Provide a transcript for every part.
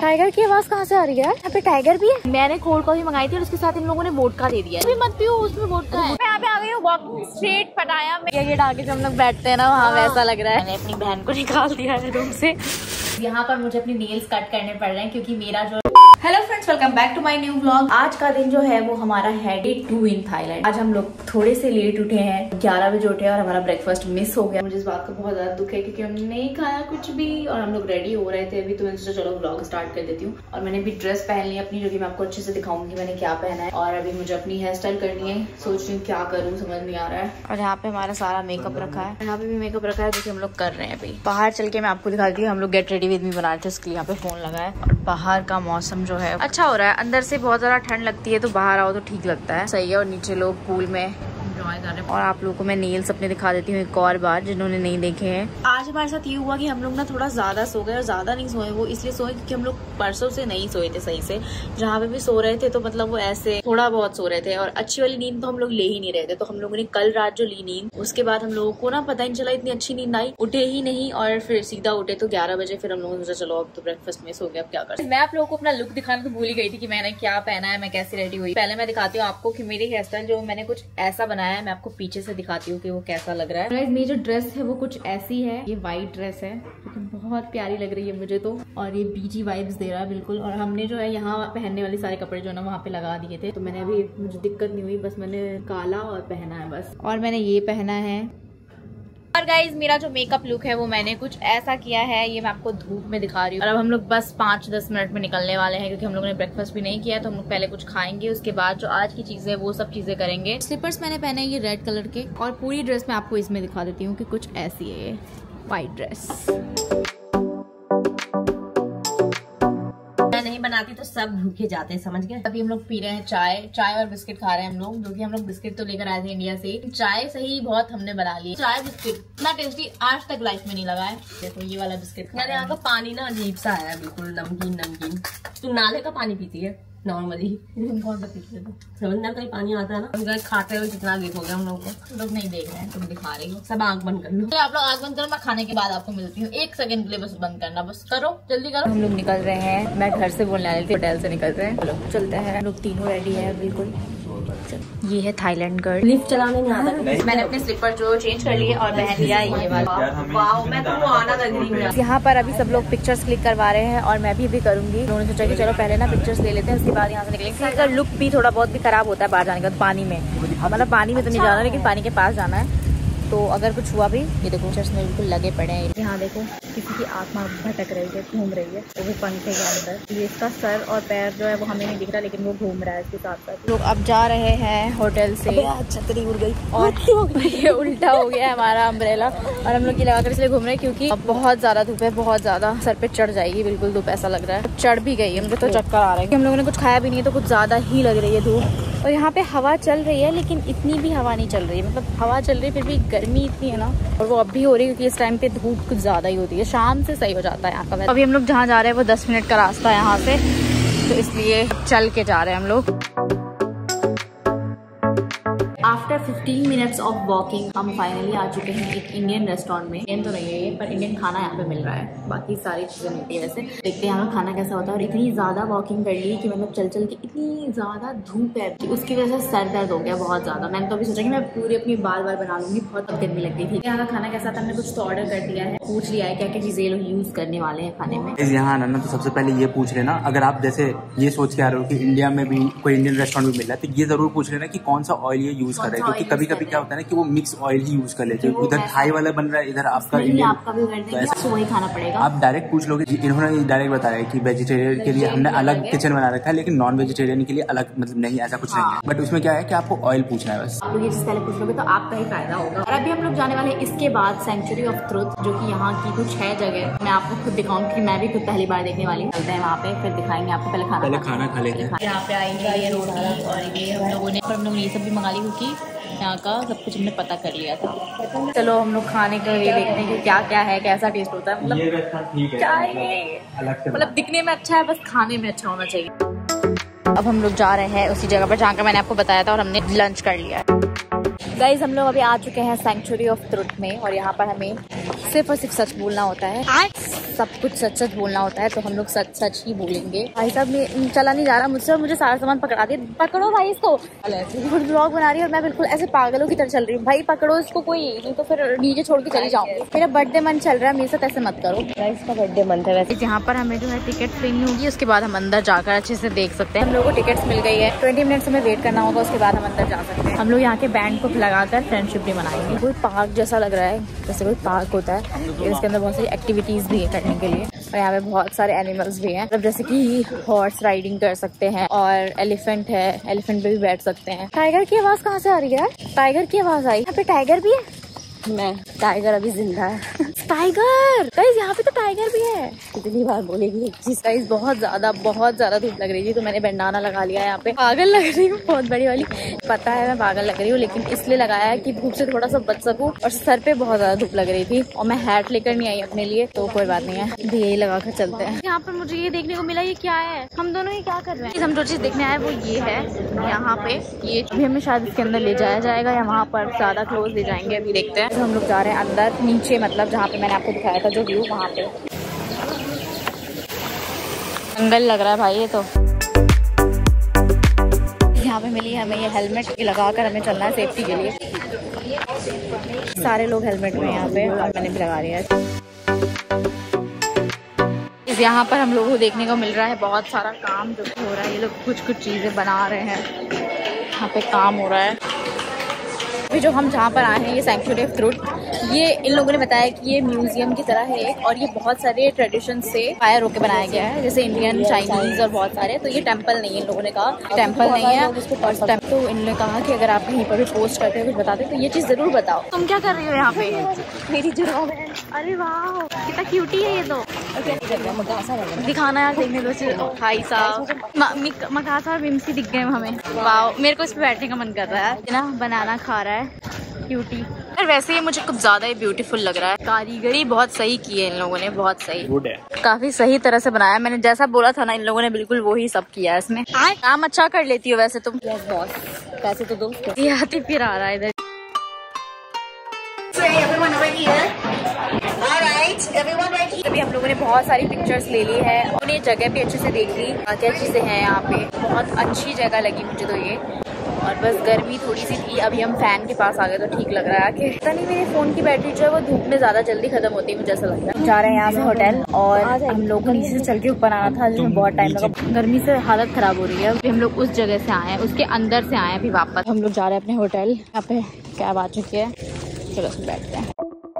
Tiger की आवाज कहाँ से आ रही है? यहाँ पे टाइगर भी है। मैंने कोल्ड कॉफी मंगाई थी और उसके साथ इन लोगों ने वोडका दे दिया है। मत पियो, उसमें वोडका है। मैं यहाँ पे आ गई हूँ वॉकिंग स्ट्रीट पटाया में। ये आगे जब हम लोग बैठते हैं ना वहाँ वैसा लग रहा है। मैंने अपनी बहन को निकाल दिया है रूम से। यहाँ पर मुझे अपनी नेल्स कट करने पड़ रहे हैं क्योंकि मेरा जो hello friends, welcome back to my new vlog. आज का दिन जो है वो हमारा है डे 2 इन थाईलैंड। आज हम लोग थोड़े से लेट उठे हैं, 11 बजे उठे और हमारा ब्रेकफास्ट मिस हो गया। मुझे इस बात का बहुत ज्यादा दुख है क्योंकि हमने नहीं खाया कुछ भी और हम लोग रेडी हो रहे थे अभी। तो मैंने सोचा चलो व्लॉग स्टार्ट कर देती हूँ। और मैंने भी ड्रेस पहन ली अपनी, जो कि मैं आपको अच्छे से दिखाऊंगी मैंने क्या पहना है। और अभी मुझे अपनी हेयर स्टाइल करनी है, सोच रही हूँ क्या करूँ समझ नहीं आ रहा है। और यहाँ पे हमारा सारा मेकअप रखा है, यहाँ पे भी मेकअप रखा है जो कि हम लोग कर रहे हैं। अभी बाहर चल के मैं आपको दिखाती हूँ। हम लोग गेट रेडी विद मी बना रहे थे, उसके लिए यहाँ पे फोन लगा है। और बाहर का मौसम जो है अच्छा हो रहा है। अंदर से बहुत ज्यादा ठंड लगती है तो बाहर आओ तो ठीक लगता है, सही है। और नीचे लोग पूल में एंजॉय कर रहे हैं। और आप लोगों को मैं नेल्स अपने दिखा देती हूँ एक और बार, जिन्होंने नहीं देखे हैं। आज हमारे साथ ये हुआ कि हम लोग ना थोड़ा ज्यादा सो गए और ज्यादा नहीं सोए। वो इसलिए सोए क्योंकि हम लोग परसों से नहीं सोए थे सही से। जहाँ पे भी सो रहे थे तो मतलब वो ऐसे थोड़ा बहुत सो रहे थे और अच्छी वाली नींद तो हम लोग ले ही नहीं रहे थे। तो हम लोगों ने कल रात जो ली नींद, उसके बाद हम लोगों को ना पता ही नहीं चला, इतनी अच्छी नींद आई, उठे ही नहीं। और फिर सीधा उठे तो 11 बजे। फिर हम लोगों ने सोचा चलो अब तो ब्रेकफास्ट मिस हो गया, अब क्या कर। मैं आप लोगों को अपना लुक दिखाना तो भूल ही गई थी कि मैंने क्या पहना है, मैं कैसी रेडी हुई। पहले मैं दिखाती हूँ आपको कि मेरी हेयर स्टाइल जो मैंने कुछ ऐसा बनाया है, मैं आपको पीछे से दिखाती हूँ कि वो कैसा लग रहा है। मेरी जो ड्रेस है वो कुछ ऐसी है, ये व्हाइट ड्रेस है जो बहुत प्यारी लग रही है मुझे तो। और ये बीची वाइब्स दे रहा है बिल्कुल। और हमने जो है यहाँ पहनने वाले सारे कपड़े जो है ना वहाँ पे लगा दिए थे, तो मैंने अभी मुझे दिक्कत नहीं हुई, बस मैंने काला और पहना है बस। और मैंने ये पहना है। और गाइज मेरा जो मेकअप लुक है वो मैंने कुछ ऐसा किया है, ये मैं आपको धूप में दिखा रही हूँ। और अब हम लोग बस 5-10 मिनट में निकलने वाले हैं क्योंकि हम लोगों ने ब्रेकफास्ट भी नहीं किया। तो हम लोग पहले कुछ खाएंगे, उसके बाद जो आज की चीजें वो सब चीजें करेंगे। स्लीपर्स मैंने पहने हैं ये रेड कलर के। और पूरी ड्रेस मैं आपको इसमें दिखा देती हूँ कि कुछ ऐसी है ये व्हाइट ड्रेस। नहीं बनाती तो सब भूखे जाते हैं, समझ गए। अभी हम लोग पी रहे हैं चाय और बिस्किट खा रहे हैं हम लोग, जो कि हम लोग बिस्किट तो लेकर आए थे इंडिया से। चाय सही बहुत हमने बना ली। चाय बिस्किट इतना टेस्टी आज तक लाइफ में नहीं लगा है। देखो ये वाला बिस्किट। यार यहाँ का पानी ना अजीब सा है, बिल्कुल नमकीन। तू नाले का पानी पीती है नॉर्मली? कौन सा पीती है? समझ में कहीं पानी आता है ना। खाते हुए कितना देखोगे हम लोग को, लोग नहीं देख रहे हैं, तुम दिखा रही हो। सब आंख बंद कर लो। तो आप लोग आंख बंद करो, मैं खाने के बाद आपको मिलती हूँ। 1 सेकंड के लिए बस बंद करना, बस करो जल्दी करो। हम लोग निकल रहे हैं, मैं घर से बोलने वाली थी, होटल से निकल रहे हैं। चलो चलते हैं। हम लोग तीनों रेडी है बिल्कुल। ये है थाईलैंड गर्ल, लिफ्ट चलाने नहीं आता। मैंने अपने स्लीपर जो चेंज कर लिए और पहन लिया ये वाला। वाओ, मैं तो आना लग रही हूँ। यहाँ पर अभी सब लोग पिक्चर्स क्लिक करवा रहे हैं और मैं भी करूंगी। उन्होंने सोचा कि चलो पहले ना पिक्चर्स ले लेते हैं, उसके बाद यहाँ से निकलेंगे। इसका लुक भी थोड़ा बहुत भी खराब होता है बाहर जाने के बाद पानी में। मतलब पानी में तो नहीं जाना, लेकिन पानी के पास जाना है। तो अगर कुछ हुआ भी, ये देखो पिक्चर्स में बिल्कुल लगे पड़े हैं। यहाँ देखो किसी की आत्मा भटक रही है, घूम रही है, वो भी पंखे के अंदर। ये इसका सर और पैर जो है वो हमें नहीं दिख रहा, लेकिन वो घूम रहा है इसके साथ साथ। लोग अब जा रहे हैं होटल से। छतरी उड़ गई और ये उल्टा हो गया है हमारा अम्ब्रेला। और हम लोग ये लगाकर इसलिए घूम रहे हैं क्योंकि अब बहुत ज्यादा धूप है, बहुत ज्यादा सर पे चढ़ जाएगी बिल्कुल धूप, ऐसा लग रहा है। चढ़ भी गई है, मुझे तो चक्कर आ रहा है। हम लोगों ने कुछ खाया भी नहीं है तो कुछ ज्यादा ही लग रही है धूप। और यहाँ पे हवा चल रही है, लेकिन इतनी भी हवा नहीं चल रही है। मतलब हवा चल रही है फिर भी गर्मी इतनी है ना। और वो अब भी हो रही है क्योंकि इस टाइम पे धूप कुछ ज्यादा ही होती है, शाम से सही हो जाता है यहाँ का। अभी हम लोग जहाँ जा रहे हैं वो 10 मिनट का रास्ता है यहाँ से, तो इसलिए चल के जा रहे हैं हम लोग। आफ्टर 15 मिनट्स ऑफ वॉकिंग हम फाइनली आ चुके हैं एक इंडियन रेस्टोरेंट में। इंडियन तो नहीं है ये, पर इंडियन खाना यहाँ पे मिल रहा है, बाकी सारी चीजें मिलती है। वैसे देखते हैं यहाँ का खाना कैसा होता है। और इतनी ज्यादा वॉकिंग कर ली कि मतलब चल चल के इतनी ज्यादा धूप है कि उसकी वजह से सर दर्द हो गया बहुत ज्यादा। मैंने तो अभी सोचा कि मैं पूरी अपनी बाल बना लूंगी, बहुत गर्मी लग गई थी। यहाँ का खाना कैसा था, हमने कुछ तो ऑर्डर कर दिया है, पूछ लिया है क्या क्या चीजें लोग यूज करने वाले हैं खाने में। यहाँ आना ना तो सबसे पहले ये पूछ लेना, अगर आप जैसे ये सोच के आ रहे हो कि इंडिया में भी कोई इंडियन रेस्टोरेंट भी मिल रहा है तो ये जरूर पूछ लेना कि कौन सा ऑयल ये यूज कर रहे हैं, क्योंकि कभी कभी क्या होता है ना कि वो मिक्स ऑयल ही यूज कर लेते हैं। उधर थाई वाला बन रहा है, इधर आपका इंडियन, तो वही खाना पड़ेगा। आप डायरेक्ट पूछ लोगे। इन्होंने डायरेक्ट बताया कि वेजिटेरियन के लिए हमने अलग किचन बना रखा है, लेकिन नॉन वेजिटेरियन के लिए अलग, मतलब नहीं ऐसा कुछ नहीं है। बट उसमें क्या है कि आपको ऑयल पूछना है बस। आप लोग ये चीज पहले पूछ लोगे तो आपका ही फायदा होगा। और अभी हम लोग जाने वाले हैं इसके बाद सेंचुरी ऑफ ट्रुथ, जो कि यहाँ की कुछ है जगह। मैं आपको खुद दिखाऊंगी, मैं भी खुद पहली बार देखने वाली हूँ। चलते हैं वहाँ पे, फिर दिखाएंगे आपको। पहले खाना खा लेते हैं। यहाँ पे आएंगे ये रोटी और ये हम लोगों ने ये सब भी मंगा ली क्योंकि यहाँ का सब कुछ हमने पता कर लिया था। चलो हम लोग खाने के लिए देखते हैं कि क्या क्या है, कैसा टेस्ट होता है। मतलब क्या है, मतलब दिखने में अच्छा है, बस खाने में अच्छा होना चाहिए। अब हम लोग जा रहे हैं उसी जगह पर जहाँ का मैंने आपको बताया था और हमने लंच कर लिया है। गाइज हम लोग अभी आ चुके हैं सेंचुरी ऑफ ट्रुथ में और यहाँ पर हमें सिर्फ और सिर्फ सच बोलना होता है। सब कुछ सच सच बोलना होता है, तो हम लोग सच सच ही बोलेंगे। भाई साहब चला नहीं जा रहा मुझसे, मुझे सारा सामान पकड़ा दिया। पकड़ो भाई इसको, ब्लॉग बना रही है और मैं बिल्कुल ऐसे पागलों की तरह चल रही हूँ। भाई पकड़ो इसको कोई, नहीं तो फिर नीचे छोड़ के चली जाऊंगी। मेरा बर्थडे मन चल रहा है, मेरे साथ ऐसे मत करो। इसका बर्थडे मन है वैसे। यहाँ पर हमें जो है टिकट लेनी होगी, उसके बाद हम अंदर जाकर अच्छे से देख सकते हैं। हम लोगों को टिकट्स मिल गई है, 20 मिनट्स हमें वेट करना होगा, उसके बाद हम अंदर जा सकते हैं। हम लोग यहाँ के बैंड को लगाकर फ्रेंडशिप भी मनाएंगे। कोई पार्क जैसा लग रहा है, जैसे कोई पार्क होता है, इसके अंदर बहुत सारी एक्टिविटीज भी है करने के लिए। और यहाँ पे बहुत सारे एनिमल्स भी हैं, मतलब जैसे कि हॉर्स राइडिंग कर सकते हैं और एलिफेंट है, एलिफेंट पे भी बैठ सकते हैं। टाइगर की आवाज कहाँ से आ रही है? टाइगर की आवाज आई। यहाँ पे टाइगर भी है। मैं टाइगर अभी जिंदा है। टाइगर गाइस, यहाँ पे तो टाइगर भी है। कितनी बार बोलेगी एक चीज गाइस, बहुत ज्यादा धूप लग रही थी तो मैंने बैंडाना लगा लिया है। यहाँ पे पागल लग रही हूँ, बहुत बड़ी वाली। पता है मैं पागल लग रही हूँ, लेकिन इसलिए लगाया है कि धूप से थोड़ा सा बच सकूं। और सर पे बहुत ज्यादा धूप लग रही थी और मैं हैट लेकर नहीं आई अपने लिए, तो कोई बात नहीं है, यही लगा कर चलते हैं। यहाँ पर मुझे ये देखने को मिला, ये क्या है? हम दोनों ही क्या कर रहे हैं? हम जो चीज देखने आए वो ये है। यहाँ पे ये अभी हमें शायद इसके अंदर ले जाया जाएगा या वहाँ पर ज्यादा क्लोज ले जाएंगे, अभी देखते हैं। हम लोग जा रहे हैं अंदर, नीचे मतलब जहाँ पे मैंने आपको दिखाया था जो व्यू, वहाँ पे जंगल लग रहा है भाई। ये तो यहाँ पे मिली हमें ये हेलमेट लगाकर हमें चलना है सेफ्टी के लिए। सारे लोग हेलमेट में यहाँ पे, और मैंने भी लगा लिया है। यहाँ पर हम लोगों को देखने को मिल रहा है बहुत सारा काम जो हो रहा है। ये लोग कुछ चीजें बना रहे हैं, यहाँ पे काम हो रहा है। अभी जो हम जहाँ पर आए हैं, ये सैंक्चुरी ऑफ ट्रुथ, ये इन लोगों ने बताया कि ये म्यूजियम की तरह है और ये बहुत सारे ट्रेडिशन से फायर होकर बनाया गया है, जैसे इंडियन, चाइनीज और बहुत सारे। तो ये टेंपल नहीं है, इन लोगों ने कहा टेंपल नहीं है। और तो इन्होंने कहा कि अगर आप कहीं पर भी पोस्ट करते हो, कुछ बताते हो, तो ये चीज़ जरूर बताओ। तुम क्या कर रही हो यहाँ पे? मेरी जुड़ाव है। अरे वाह, कितना क्यूटी है ये तो। दिखाना यार, देखने दो। भाई साहब मकासा मिम्सी दिख गए हमें। वाह, मेरे को इस पे बैठने का मन कर रहा है ना। बनाना खा रहा है, क्यूटी। और वैसे ये मुझे कुछ ज्यादा ही ब्यूटीफुल लग रहा है। कारीगरी बहुत सही की है इन लोगों ने, बहुत सही, गुड है, काफी सही तरह से बनाया। मैंने जैसा बोला था ना, इन लोगों ने बिल्कुल वही सब किया है इसमें। काम अच्छा कर लेती हो वैसे तुम। यस बॉस, पैसे तो दो। ये आती फिर आ रहा है इधर। अभी हम लोगों ने बहुत सारी पिक्चर्स ले ली है और ये जगह भी अच्छे से देख ली, क्या चीजें हैं यहाँ पे। बहुत अच्छी जगह लगी मुझे तो ये। और बस गर्मी थोड़ी सी थी, अभी हम फैन के पास आ गए तो ठीक लग रहा है। कि पता नहीं मेरे फोन की बैटरी जो है वो धूप में ज्यादा जल्दी खत्म होती है, मुझे ऐसा लगता है। जा रहे हैं यहाँ से होटल, और हम लोग को नीचे से चल के ऊपर आना था, जिसमें बहुत टाइम लगा। गर्मी से हालत खराब हो रही है। अभी हम लोग उस जगह से आए हैं, उसके अंदर से आए हैं अभी वापस। हम लोग जा रहे हैं अपने होटल। यहाँ पे कैब आ चुकी है, चलो उसमें बैठते हैं।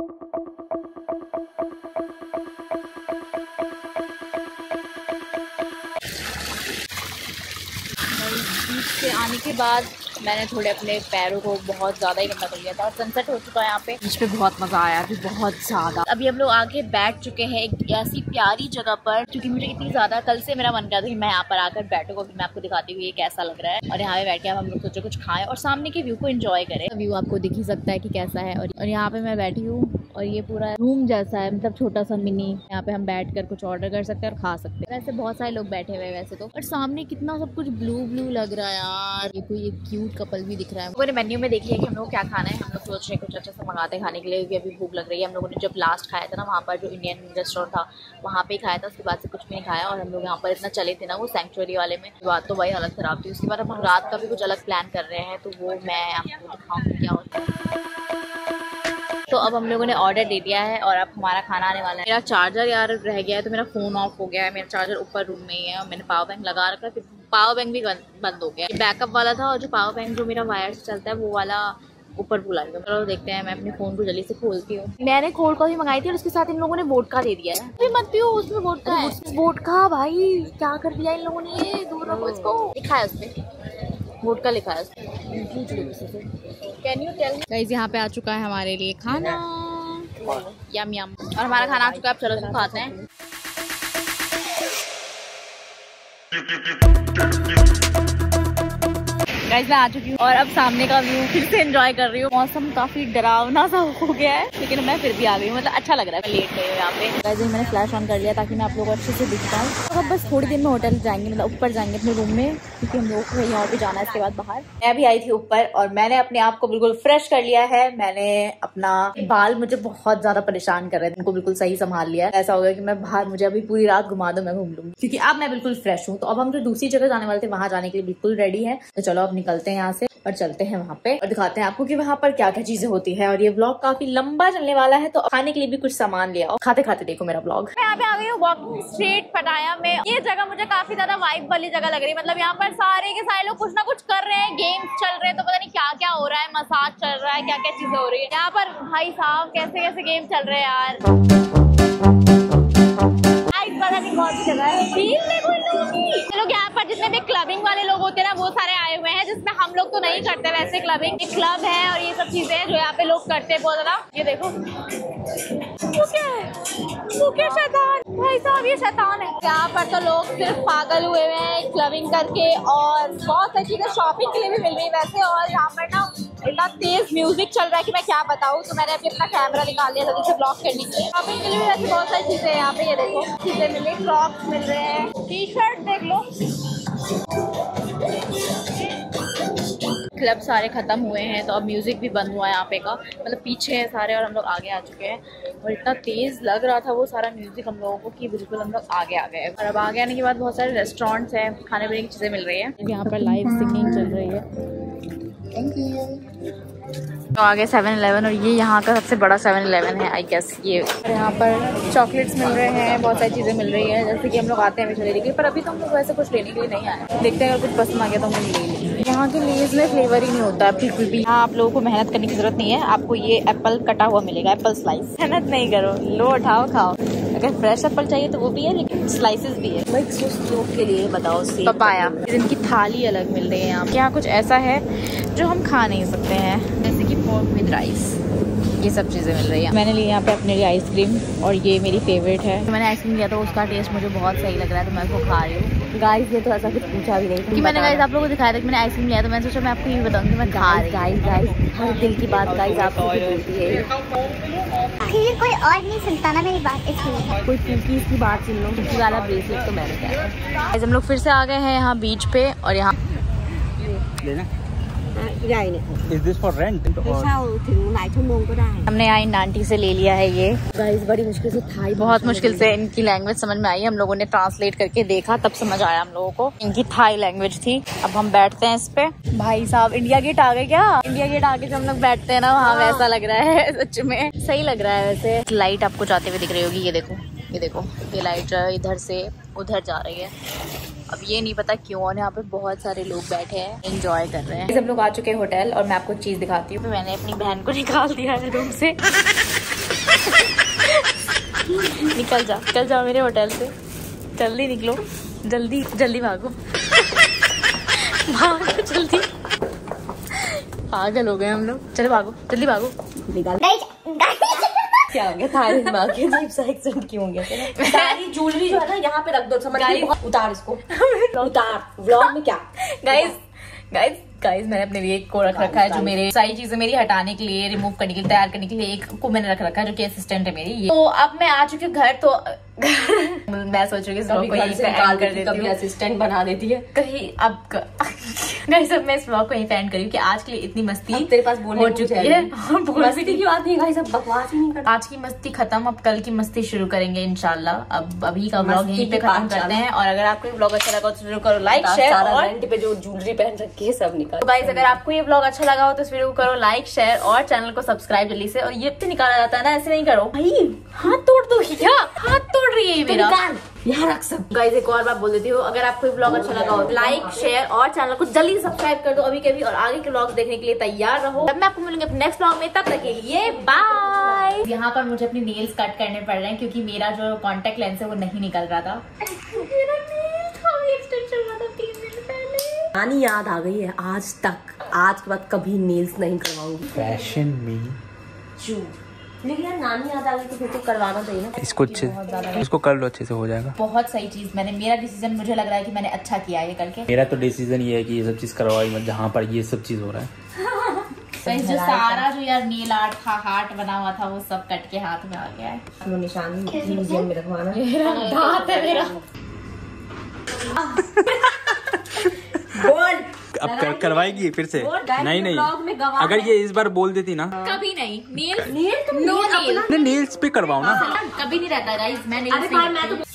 से आने के बाद मैंने थोड़े अपने पैरों को बहुत ज़्यादा ही गंदा कर लिया था। और सनसेट हो चुका है यहाँ पे, बीच पे बहुत मज़ा आया अभी, बहुत ज़्यादा। अभी हम लोग आके बैठ चुके हैं एक ऐसी प्यारी जगह पर, क्योंकि मुझे इतनी ज़्यादा कल से मेरा मन कर था कि मैं यहाँ पर आकर बैठूँ। अभी मैं आपको दिखाती हूँ ये कैसा लग रहा है। और यहाँ पे बैठ के हम लोग सोचे कुछ खाएं और सामने के व्यू को एंजॉय करें। व्यू आपको दिख ही सकता है कि कैसा है। और यहाँ पे मैं बैठी हूँ और ये पूरा रूम जैसा है, मतलब छोटा सा मिनी। यहाँ पे हम बैठ कर कुछ ऑर्डर कर सकते हैं और खा सकते हैं। वैसे बहुत सारे लोग बैठे हुए हैं वैसे तो, और सामने कितना सब कुछ ब्लू ब्लू लग रहा है यार। ये कोई एक क्यूट कपल भी दिख रहा है। मैंने मेन्यू में देख लिया कि हम लोग क्या खाना है। हम लोग सोच रहे हैं कुछ अच्छा सा मंगाते खाने के लिए, क्योंकि अभी भूख लग रही है। हम लोगों ने जब लास्ट खाया था ना, वहाँ पर जो इंडियन रेस्टोरेंट था वहाँ पे खाया था, उसके बाद से कुछ भी नहीं खाया। और हम लोग यहाँ पर इतना चले थे ना वो सैंक्चुरी वाले में, बात तो भाई हालत खराब थी। उसके बाद हम रात का भी कुछ अलग प्लान कर रहे हैं, तो वो मैं आपको दिखाऊंगी क्या होता है। तो अब हम लोगों ने ऑर्डर दे दिया है और अब हमारा खाना आने वाला है। मेरा चार्जर यार रह गया है, तो मेरा फ़ोन ऑफ हो गया है। मेरा चार्जर ऊपर रूम में ही है और मैंने पावर बैंक लगा रखा है, फिर पावर बैंक भी बंद हो गया। बैकअप वाला था और जो पावर बैंक जो मेरा वायर से चलता है वो वाला ऊपर भूला गया। चलो देखते हैं, मैं अपने फ़ोन को जल्दी से खोलती हूँ। मैंने कोल्ड कॉफी मंगाई थी और उसके साथ इन लोगों ने वोडका दे दिया है। अभी मत पियो, उसमें वोडका है। वोडका भाई क्या कर दिया इन लोगों ने, ये दूर रखो इसको। लिखा है उसपे वोडका, लिखा है उसपे। कैन यू टेल गाइस, यहाँ पे आ चुका है हमारे लिए खाना, यम यम। और हमारा खाना आ चुका है, अब चलो इसको खाते हैं। गाइस मैं आ चुकी हूँ और अब सामने का व्यू फिर से एंजॉय कर रही हूँ। मौसम काफी डरावना सा हो गया है, लेकिन मैं फिर भी आ गई हूँ, मतलब अच्छा लग रहा है। मैं लेट गई हूँ यहाँ पे। गाइस मैंने फ्लैश ऑन कर लिया ताकि मैं आप लोगों को अच्छे से दिख पाऊँ। तो अब बस थोड़ी देर में होटल जाएंगे, मतलब ऊपर जाएंगे अपने रूम में, क्योंकि हम लोग को यहाँ पे जाना है इसके बाद बाहर। मैं भी आई थी ऊपर और मैंने अपने आप को बिल्कुल फ्रेश कर लिया है। मैंने अपना बाल मुझे बहुत ज्यादा परेशान कर रहे थे, उनको बिल्कुल सही संभाल लिया है। ऐसा हो गया कि मैं बाहर, मुझे अभी पूरी रात घुमा दो मैं घूम लूंगी, क्योंकि अब मैं बिल्कुल फ्रेश हूँ। तो अब हम जो दूसरी जगह जाने वाले थे वहां जाने के लिए बिल्कुल रेडी है। तो चलो अब निकलते हैं यहाँ से और चलते हैं वहाँ पे और दिखाते हैं आपको कि वहाँ पर क्या क्या चीजें होती है। और ये व्लॉग काफी लंबा चलने वाला है, तो खाने के लिए भी कुछ सामान लिया और खाते खाते देखो मेरा व्लॉग। मैं यहाँ पे आ गई हूँ वॉकिंग स्ट्रीट पटाया में। ये जगह मुझे काफी ज्यादा वाइब वाली जगह लग रही है। मतलब यहाँ पर सारे के सारे लोग कुछ ना कुछ कर रहे हैं, गेम्स चल रहे हैं, तो पता नहीं क्या क्या हो रहा है, मसाज चल रहा है, क्या क्या चीजें हो रही है यहाँ पर। भाई साहब कैसे कैसे गेम चल रहे हैं यार, पता नहीं कौन सी जगह है। लोग यहाँ पर जितने भी क्लबिंग वाले लोग होते हैं ना, वो सारे आए हुए हैं, जिसमें हम लोग तो नहीं करते वैसे क्लबिंग। ये क्लब है और ये सब चीजें हैं जो यहाँ पे लोग करते हैं बहुत ज्यादा। ये देखो वो क्या है, वो क्या शैतान, भाई साहब ये शैतान है। यहाँ पर तो लोग सिर्फ पागल हुए हुए हैं क्लबिंग करके, और बहुत सारी चीजें शॉपिंग के लिए भी मिल रही है वैसे। और यहाँ पर ना इतना तेज म्यूजिक चल रहा है कि मैं क्या बताऊँ। तो मैंने अभी अपना कैमरा निकाल लिया था जिसे ब्लॉक करने के लिए। शॉपिंग के लिए भी वैसे बहुत सारी चीजें हैं यहाँ पे। ये देखो चीजें मिल रही, फ्रॉक्स मिल रहे हैं, टी शर्ट देख लो। क्लब सारे खत्म हुए हैं तो अब म्यूजिक भी बंद हुआ है यहाँ पे का, मतलब पीछे है सारे और हम लोग आगे आ चुके हैं। और इतना तेज लग रहा था वो सारा म्यूजिक हम लोगों को कि बिल्कुल हम लोग आगे आ गए। और अब आगे आने के बाद बहुत सारे रेस्टोरेंट्स हैं, खाने पीने की चीजें मिल रही है। यहाँ पर लाइव सिंगिंग चल रही है। Thank you. तो आगे 7-Eleven, और ये यहाँ का सबसे बड़ा 7-Eleven है आई गेस ये। और यहाँ पर चॉकलेट्स मिल रहे हैं, बहुत सारी चीज़ें मिल रही है, जैसे कि हम लोग आते हैं हमेशा लेने के लिए। पर अभी तो हम लोग वैसे कुछ लेने के लिए नहीं आए, देखते हैं अगर कुछ पसंद आ गया तो हम ले लेंगे। यहाँ के लेज में फ्लेवर ही नहीं होता है बिल्कुल भी। यहाँ आप लोगों को मेहनत करने की जरूरत नहीं है, आपको ये एप्पल कटा हुआ मिलेगा, एप्पल स्लाइस। मेहनत नहीं करो, लो उठाओ खाओ। अगर फ्रेश एप्पल चाहिए तो वो भी है, लेकिन स्लाइसेस भी है। भाई सुस्त लोग के लिए बताओ, पपाया। इनकी थाली अलग मिल रही है यहाँ। यहाँ कुछ ऐसा है जो हम खा नहीं सकते हैं, जैसे कि पोर्क विद राइस, ये सब चीज़ें मिल रही है। मैंने ली यहाँ पे अपने लिए आइसक्रीम, और ये मेरी फेवरेट है। तो मैंने आइसक्रीम लिया था, उसका टेस्ट मुझे बहुत सही लग रहा है, तो मैं उसको खा रही हूँ। गाइस ने तो ऐसा कुछ पूछा भी नहीं कि मैंने गाइस आप लोगों को दिखाया था कि मैंने आइसक्रीम लिया, तो मैंने सोचा मैं आपको ये बताऊंगी मैं खा रही। गाइस हर दिल की बात गाइस आपको बोलती है, कोई और नहीं सुनता ना मेरी बात, इसलिए कोई फुल्की की बात सुन लो। फुल्की वाला ब्रेसलेट तो मैंने किया। हम लोग फिर से आ गए हैं यहाँ बीच पे, और यहाँ Is this for rent? हमने यहाँ इन आंटी से ले लिया है ये। गाइस बड़ी मुश्किल से थाई, बहुत मुश्किल से इनकी लैंग्वेज समझ में आई। हम लोगों ने ट्रांसलेट करके देखा तब समझ आया हम लोगों को, इनकी थाई लैंग्वेज थी। अब हम बैठते हैं इस पे। भाई साहब इंडिया गेट आ गए क्या? इंडिया गेट आके जो हम लोग बैठते हैं ना वहाँ, वैसा लग रहा है। सच में सही लग रहा है। वैसे लाइट आपको जाते हुए दिख रही होगी, ये देखो ये देखो, ये लाइट इधर से उधर जा रही है। अब ये नहीं पता क्यों, और यहाँ पे बहुत सारे लोग बैठे हैं, एंजॉय कर रहे हैं। सब लोग आ चुके हैं होटल, और मैं आपको चीज दिखाती हूँ। मैंने अपनी बहन को निकाल दिया है रूम से। निकल जाओ मेरे होटल से, जल्दी निकलो, जल्दी जल्दी भागो। भागो जल्दी, पागल हो गए हम लोग। चलो भागो जल्दी भागो। क्या हो गया? थाली दिमाग के अजीब सा एक्सेंट क्यों हो गया? सारी ज्वेलरी जो है ना यहाँ पे रख दो, समझ गई? उतार इसको, उतार। व्लॉग में क्या गाइस मैंने अपने लिए एक को रख रखा है, जो मेरे सारी चीजें मेरी हटाने के लिए, रिमूव करने के लिए, तैयार करने के लिए एक को मैंने रख रखा है, जो कि असिस्टेंट है मेरी। तो अब मैं आ चुकी हूँ घर, तो मैं सोच रही हूँ को यहीं पे एंड कर देती हूँ, असिस्टेंट बना देती है कहीं। अब गाइस अब मैं इस व्लॉग को यहीं पे एंड करी कि आज के लिए इतनी मस्ती तेरे पास हो चुकी है। मस्ती की बात नहीं गाइस, अब बकवास ही नहीं करते। आज की मस्ती खत्म, अब कल की मस्ती शुरू करेंगे इंशाल्लाह। अब अभी का व्लॉग यहीं पे खत्म करते हैं। और अगर आपको व्लॉग अच्छा लगा तो जरूर करो लाइक शेयर, और रेंट पे जो ज्वेलरी पहन रखी है सब निकाल। तो गाइस अगर आपको ये व्लॉग अच्छा लगा हो तो इस वीडियो को करो लाइक शेयर, और चैनल को सब्सक्राइब जल्दी से। और ये तो निकाला जाता है ना, ऐसे नहीं करो भाई, हाथ तोड़ दो। क्या हाथ तोड़ रही है मेरा? यहाँ रख सब। गाइस एक और बात बोल देती हूँ, अगर आपको व्लॉग अच्छा लगा हो लाइक शेयर, और चैनल को जल्दी सब्सक्राइब कर दो अभी के भी, और आगे के व्लॉग देखने के लिए तैयार रहो। तब मैं आपको मिलूंगी अपने नेक्स्ट व्लॉग में, तब तक के लिए बाय। यहाँ पर मुझे अपनी नेल्स कट करने पड़ रहे हैं, क्योंकि मेरा जो कॉन्टेक्ट लेंस है वो नहीं निकल रहा था। मेरा नेल काफी एक्सटेंशन हुआ था 3 दिन पहले। नानी याद आ गई है आज तक, आज के बाद कभी नेल्स नहीं करवाऊंगी। फैशन में लेकिन यार नानी याद आ गई तो फिर तो करवाना चाहिए ना। इसको अच्छे, इसको कर लो, अच्छे से हो जाएगा। बहुत सही चीज, मेरा डिसीजन मुझे लग रहा है कि मैंने अच्छा किया ये करके। मेरा तो डिसीजन ये है कि ये सब चीज करवाई मत, जहाँ पर ये सब चीज हो रहा है। जो सारा जो यार नील आर्ट था, हार्ट बना हुआ था, वो सब कट के हाथ में आ गया है। निशान म्यूजियम में रखवाना। दांत है मेरा। बोल अब करवाएगी फिर से? नहीं नहीं, अगर ये इस बार बोल देती ना। कभी नहीं। नेल्स पे करवाओ ना। कभी नहीं रहता गाइस, मैं